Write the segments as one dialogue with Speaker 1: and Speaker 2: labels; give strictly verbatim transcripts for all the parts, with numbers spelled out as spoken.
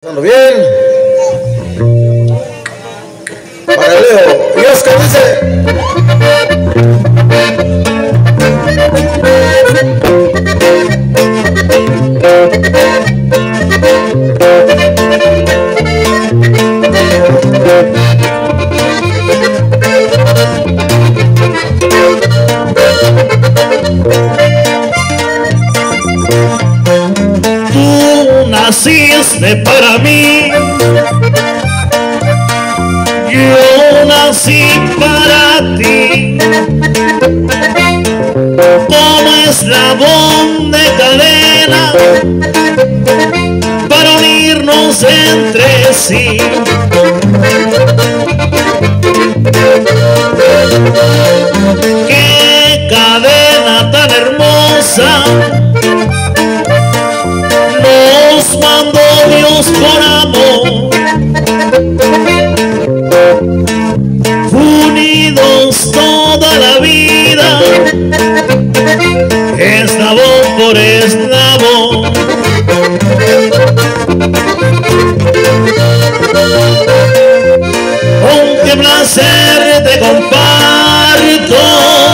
Speaker 1: Pasando bien. Para Leo. Y Oscar dice.
Speaker 2: Tú naciste para mí, yo nací para ti, como eslabón de cadena para unirnos entre sí. Qué cadena tan hermosa nos mandó Dios por amor, unidos toda la vida, eslabón por eslabón. Con qué placer te comparto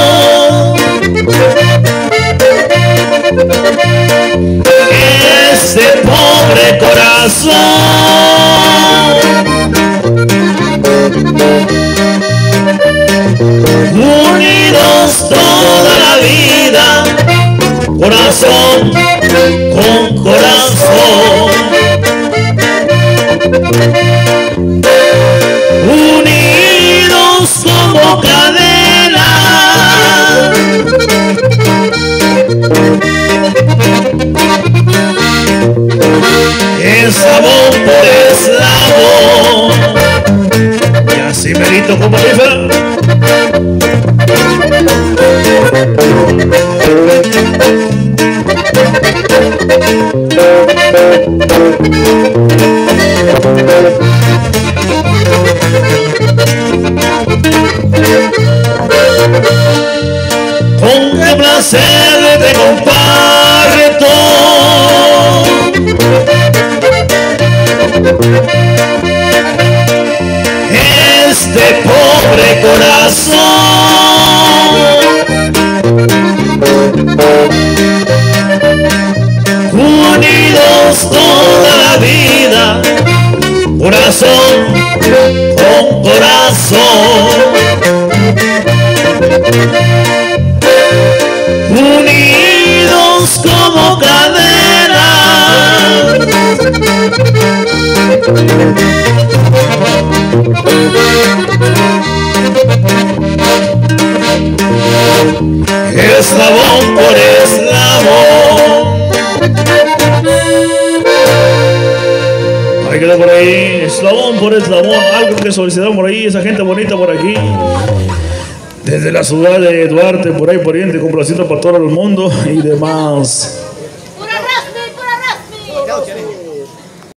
Speaker 2: este pobre corazón, unidos toda la vida, corazón con corazón, unidos como cadena, eslabón por eslabón. Y así merito como rifa. Con qué placer te comparto este pobre corazón, unidos toda la vida, corazón con corazón, unidos como cadena, eslabón por eslabón. Ahí queda por ahí, eslabón por eslabón, algo que solicitaron por ahí, esa gente bonita por aquí. Desde la ciudad de Duarte, por ahí por oriente, complaciendo para todo el mundo y demás.